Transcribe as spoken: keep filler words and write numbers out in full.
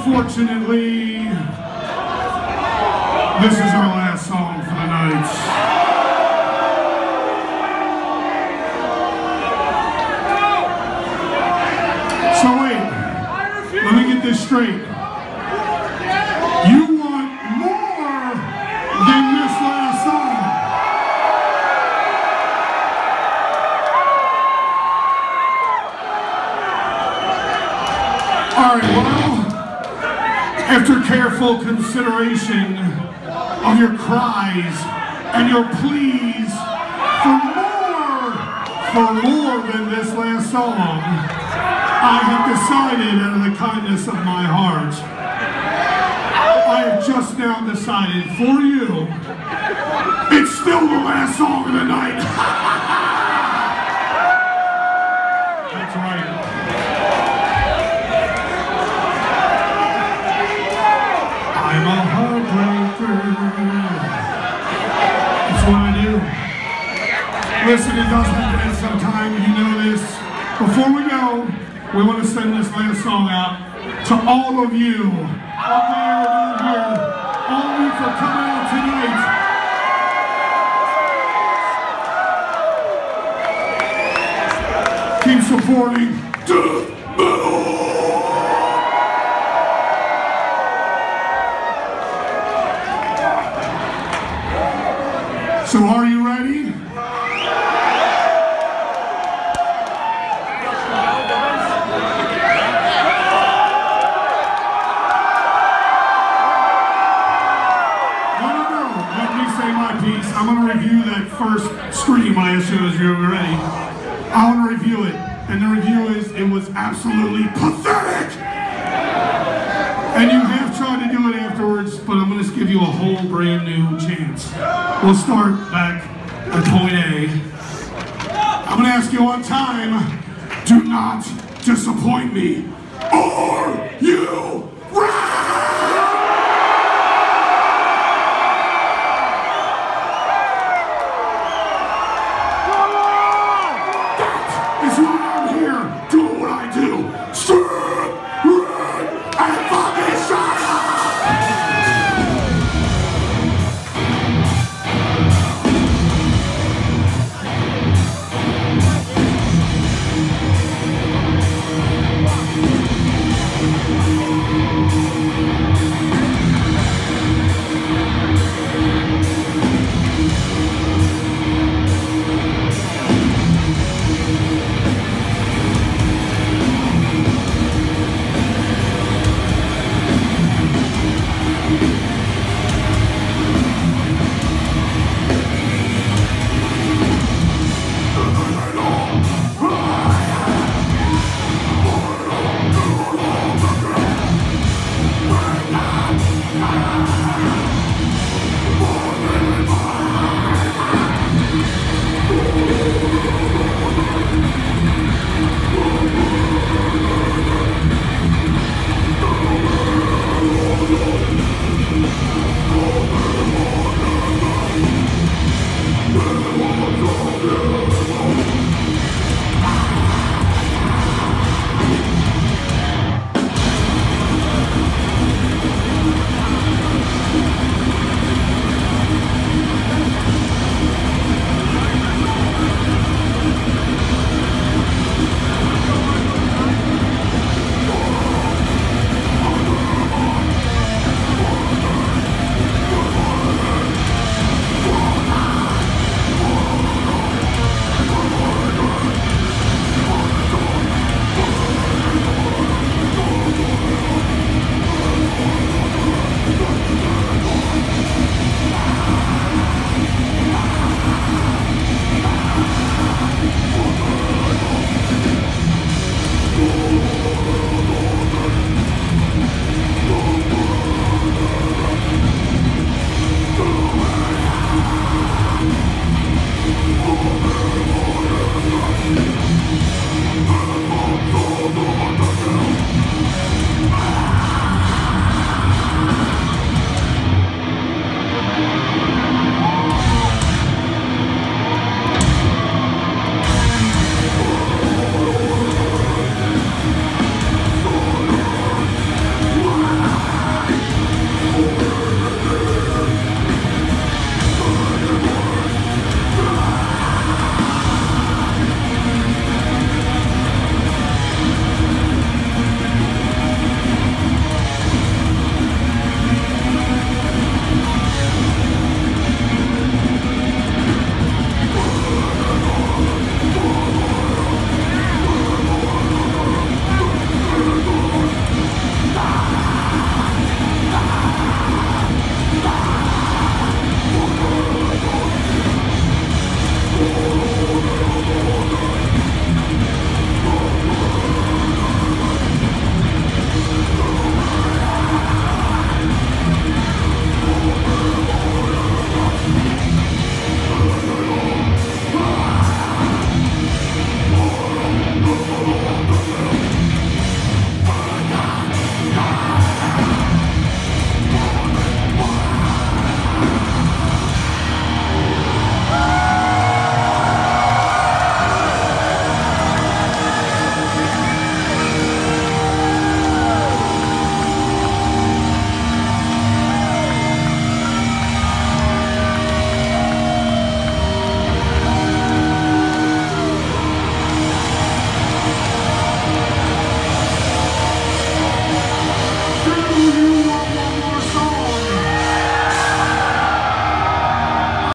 Unfortunately, this is our last song for the night. So wait, let me get this straight. You want more than this last song? All right, well, after careful consideration of your cries and your pleas for more, for more than this last song, I have decided out of the kindness of my heart, I have just now decided for you, it's still the last song of the night. That's right. I'm a heartbreaker. That's what I do. Listen, it does happen sometime, you know this. Before we go, we want to send this last song out to all of you out there, down here, all of you for coming out tonight. Keep supporting death metal. So are you ready? I'm going to review that first scream I asked you as you were ready. I want to review it. And the review is, it was absolutely pathetic! And you have tried to do it afterwards, but I'm going to give you a whole brand new chance. We'll start back at point A. I'm going to ask you one time, do not disappoint me. Oh!